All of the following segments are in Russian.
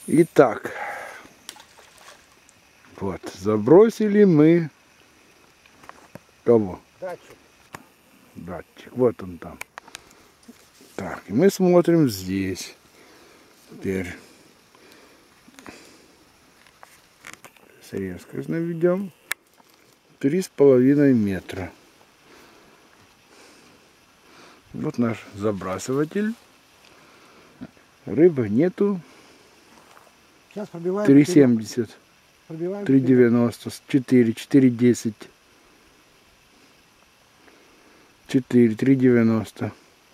Итак, вот, забросили мы кого? Датчик. Датчик, вот он там. Так, и мы смотрим здесь. Теперь срезкой наведем. 3,5 метра. Вот наш забрасыватель. Рыбы нету. Сейчас пробиваем. 3,70. Пробиваем. 3,90. 4, 4,10. 4, 3,90.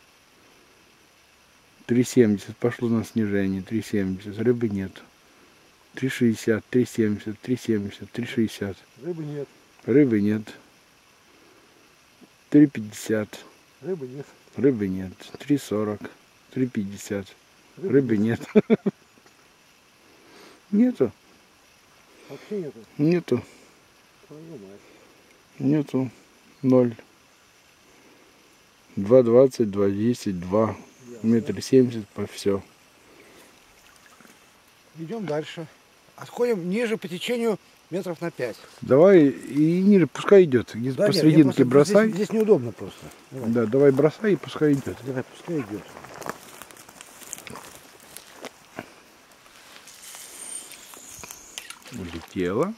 3,70. Пошло на снижение. 3,70. Рыбы нет. 3,60. 3,70. 3,70. 3,60. Рыбы нет. Рыбы нет. 3,50. Рыбы нет. Рыбы нет. 3,40. 3,50. Рыбы нет. Нету. Вообще нету. Нету. Твою мать. Нету. 0. 2,20, 2,10, 2. Метр 70 по все. Идем дальше. Отходим ниже по течению метров на 5. Давай и ниже, пускай идет. Где Да, посерединке бросай. Здесь неудобно просто. Давай. Да, давай бросай и пускай идет. Давай, пускай идет. Улетела.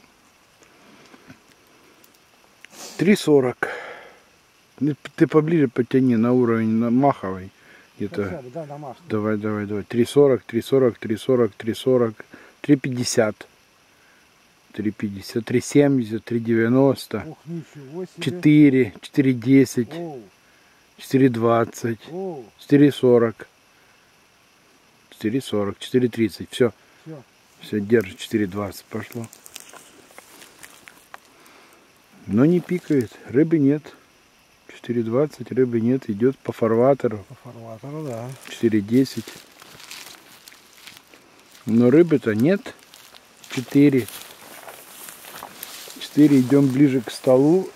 3,40. Ты поближе потяни на уровень маховой. Где-то. Да, домашний. Давай, давай, давай. 3,40, 3,40, 3,40, 3,40, 3,50. 3,50, 3,70, 3,90. Ух, ничего себе. 4, 4,10, Оу, 4,20, оу, 4,40. 4,40, 4,30. Все. все. Все, держи, 4,20 пошло. Но не пикает. Рыбы нет. 4,20, рыбы нет. Идет по фарватеру. По фарватеру, да. 4,10. Но рыбы-то нет. 4. 4. Идем ближе к столу.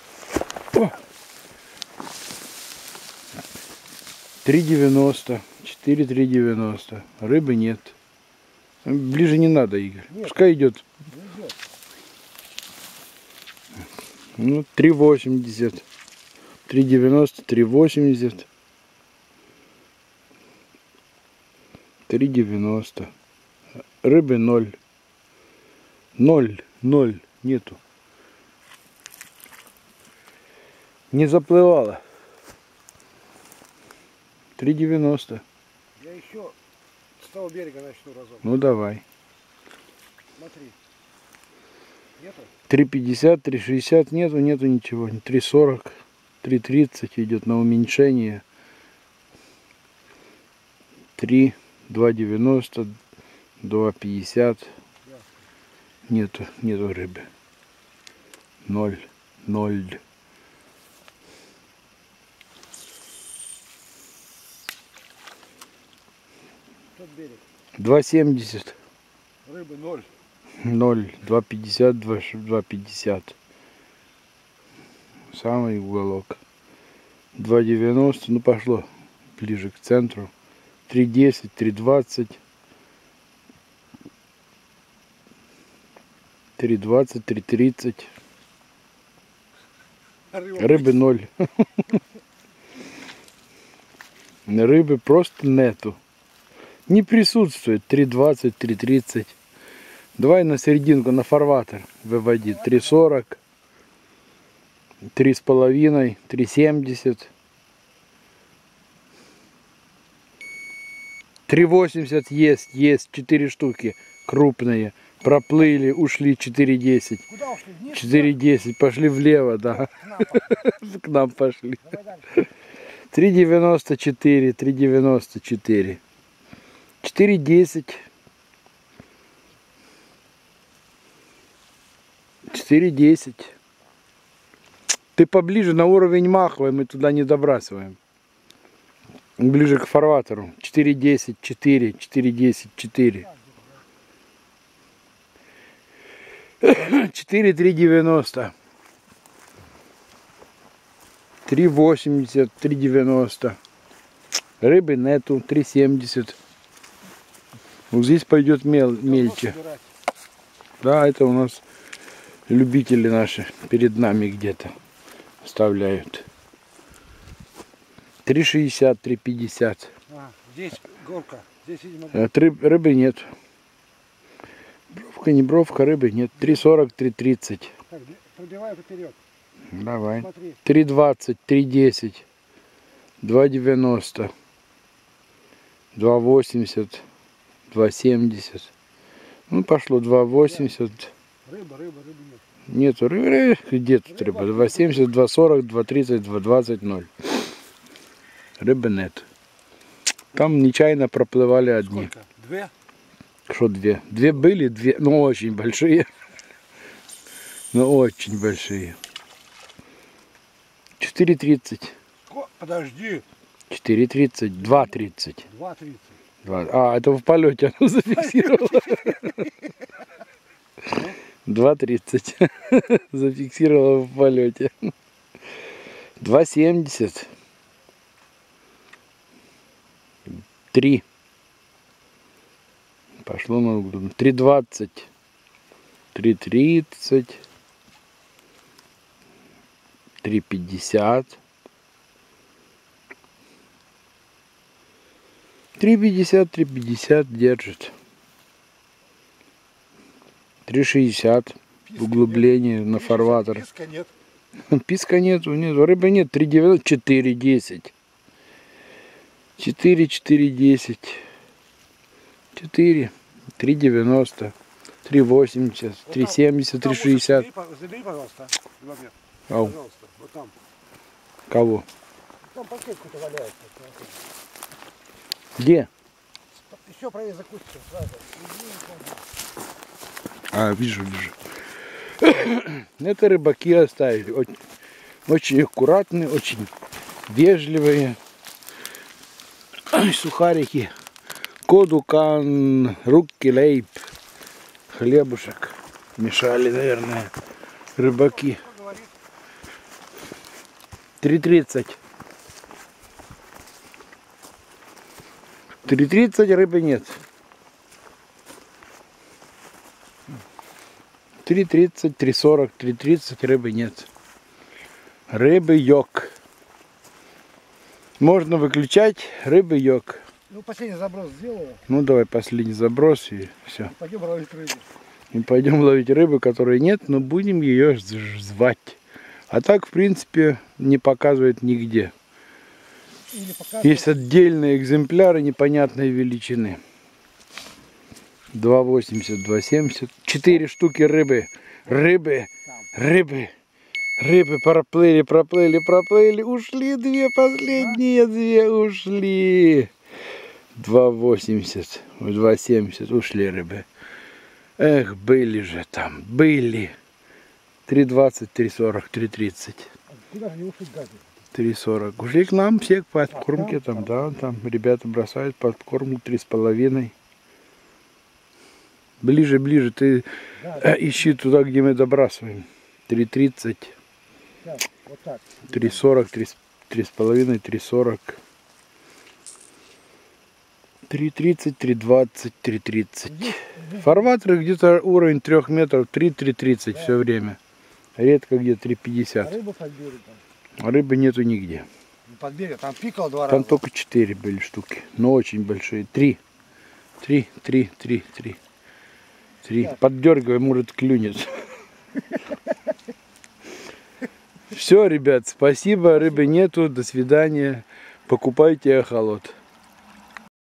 3,90. 4, 3,90. Рыбы нет. Ближе не надо, Игорь. Нет. Пускай идет. Не идет. Ну, 3,80. 3,90, 3,80. 3,90. Рыбы 0. 0. 0. Нету. Не заплывала. 3,90. Я еще с того берега начну разок. Ну давай. Смотри. Нету? 3,50, 3,60. Нету ничего. 3,40. 3,30 идет на уменьшение. 3, 2,90, 2,50. Нету рыбы. 0, 0. Тот берег. 2,70. Рыбы 0. 0, 2,50, 2,50. Самый уголок. 2,90, ну пошло ближе к центру. 3,10, 3,20. 3,20, 3,30. Рыбы 0. Рыбы просто нету. Не присутствует. 3,20, 3,30. Давай на серединку, на фарватер выводи. 3,40. 3,5, 3,70. 3,80 есть 4 штуки крупные. Проплыли, ушли 4,10. Куда ушли? Вниз? 4,10, пошли влево, да. К нам пошли. 3,94, 3,94. 4,10. 4,10. Ты поближе на уровень маховой, мы туда не добрасываем. Ближе к фарватеру. 4,10, 4, 4,10, 4. 4, 3,90. 3,80, 3,90. Рыбы нету. 3,70. Вот здесь пойдет мельче. Да, это у нас любители наши перед нами где-то оставляют. 3,60, 3,50. Здесь горка. Здесь, видимо, Рыбы нет. Бровка, не бровка, рыбы нет. 3,40, 3,30. Так, пробиваю поперед. Давай. Смотри. 3,20, 3,10, 2,90, 2,80, 2,70. Ну, пошло 2,80. Рыба нет. Нету рыбы. Где тут рыба? 2,70, 2,40, 2,30, 2,20, 0. Рыбы нет. Там нечаянно проплывали одни. Сколько? Две? Что две? Две были, две, но очень большие. Но очень большие. 4,30. Подожди. 4,30, 2,30. 2,30. А, это в полете оно зафиксировало. 2,30. Зафиксировала в полете. 2,70. 3. Пошло на углу. 3,20. 3,30. 3,50. 3,50 держит. 3,60 углубление на фарватер. Писка нет. Писка нету, рыбы нет. 3,90, 4,10. 4, 4,10. 4, 3,90. 3,80, 3,70, 3,60. Забери, пожалуйста, километр. Ау. Пожалуйста, вот там. Кого? Там пакет какой-то валяется. Где? Еще правее закусить. А, вижу. Это рыбаки оставили. Очень аккуратные, очень вежливые. Сухарики. Кодукан, рукки лейб. Хлебушек. Мешали, наверное, рыбаки. 3,30. 3,30 рыбы нет. 3,30, 3,40, 3,30 рыбы нет. Рыбы йог. Можно выключать, рыбы йог. Ну, последний заброс сделаю. Ну, давай последний заброс и все. Пойдем ловить рыбу. И пойдем ловить рыбу, которой нет, но будем ее звать. А так, в принципе, не показывает нигде. Есть отдельные экземпляры непонятной величины. 2,80, 2,70. 4 штуки рыбы. Рыбы проплыли. Ушли две последние, две ушли. 2,80, 2,70 ушли рыбы. Эх, были же там, были. 3,20, 3,40, 3,30. Куда же они ушли, гади? 3,40. Ушли к нам все к подкормке. Там, да, там ребята бросают подкормку 3,5. Ближе, ты ищи туда, где мы добрасываем. 3,30. Вот так. 3,40, 3,5, 3,40. 3,30, 3,20, 3,30. Фарватеры где-то уровень 3 метров, 3,30 все время. Редко где 3,50. Рыба под берегом. Рыбы нету нигде. Под берегом, там пикал 2 раза. Там только 4 были штуки, но очень большие. 3. Поддергивай, может клюнет. Все, ребят, спасибо, рыбы нету, до свидания. Покупайте эхолот.